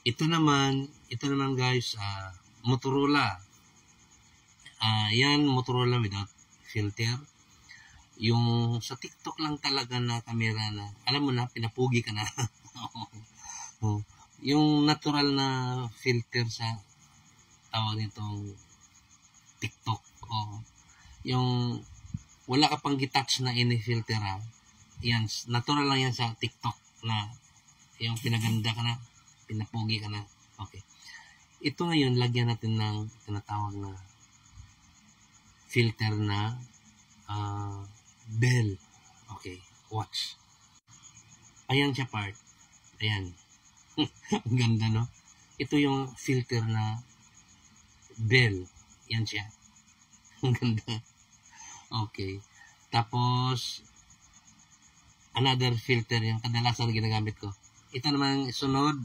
ito naman guys, Motorola. Yan, Motorola without filter. Yung sa TikTok lang talaga na camera na, alam mo na, pinapugi ka na. Yung natural na filter sa tawag nitong TikTok. Yung wala ka pang gitouch na ini-filter ha. Yan, natural lang yan sa TikTok na yung pinaganda ka na, pinapugi ka na. Okay. Ito ngayon, lagyan natin ng tinatawag na filter na Bell. Okay, watch. Ayan siya part. Ayan. Ang ganda, no? Ito yung filter na Bell. Yan siya. Ang ganda. Okay. Tapos, another filter yung kadalasan ginagamit ko. Ito naman sunod.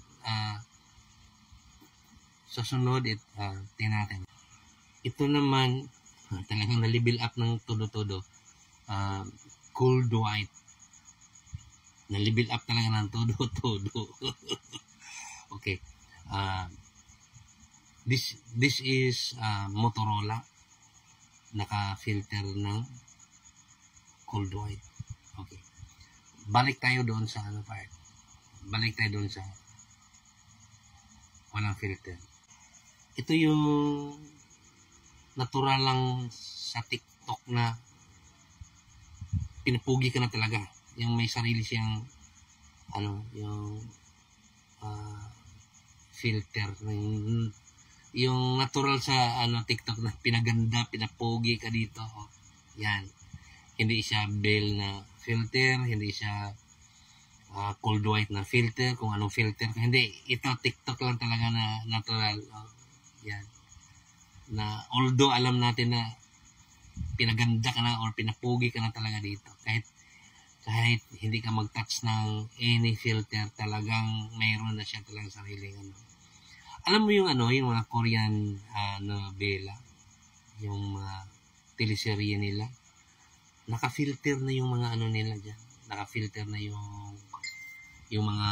Sa sunod, tingnan natin. Ito naman, talagang na-level up ng todo-todo. Cold white. Na-level up talaga ng todo-todo. Okay. This is Motorola. Naka-filter ng cold white. Okay. Balik tayo doon sa ano part. Balik tayo doon sa walang filter. Ito yung natural lang sa TikTok na pinapugi ka na talaga. Yung may sarili siyang yung filter. Yung natural sa TikTok na pinaganda, pinapugi ka dito. Yan. Hindi siya Bell na filter, hindi siya cold white na filter, kung anong filter. Hindi, ito TikTok lang talaga na natural. Yan. Na although alam natin na pinaganda ka na or pinapugi ka na talaga dito. Kahit hindi ka mag-touch ng any filter, talagang mayroon na siya talagang sariling Alam mo yung yung mga Korean novela, yung mga teleserye nila, naka-filter na yung mga nila dyan. Naka-filter na yung mga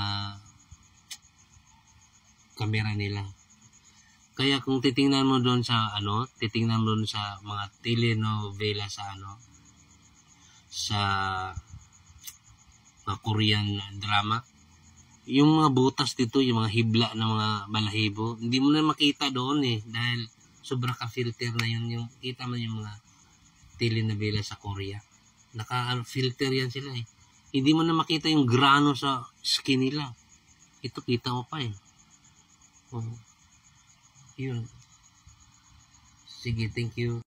camera nila. Kaya kung titingnan mo doon sa titingnan mo doon sa mga telenovela sa sa mga Korean drama, yung mga butas dito, yung mga hibla na mga balahibo, hindi mo na makita doon dahil sobra ka-filter na yun. Yung kita mo yung mga telenovela sa Korea, naka-filter yan sila Hindi mo na makita yung grano sa skin nila. Ito kita mo pa yun. Sige, thank you.